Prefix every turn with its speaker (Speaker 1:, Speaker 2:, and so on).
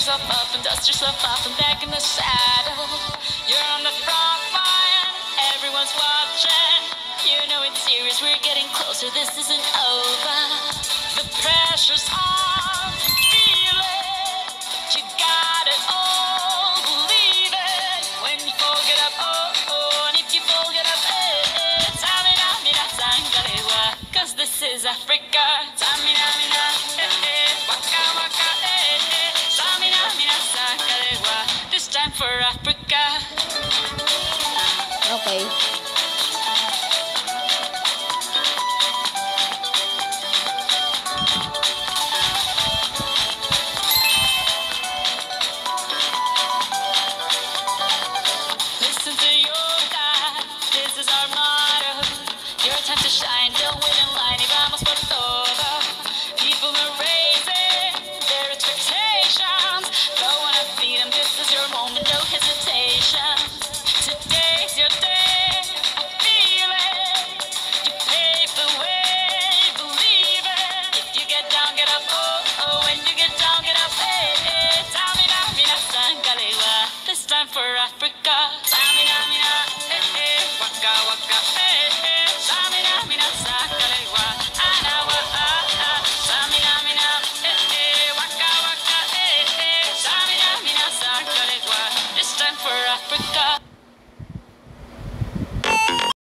Speaker 1: yourself up and dust yourself off and back in the saddle. You're on the front line, everyone's watching. You know it's serious, we're getting closer, this isn't over. The pressure's on, feel it. You got it all, believe it. When you fold it up, oh, oh, and if you fold it up, eh, Tamina, mina, sangalewa. Cause this is Africa. Tamina, mina, waka, waka, Tamina, mina, sangalewa. This time for Africa.
Speaker 2: Okay.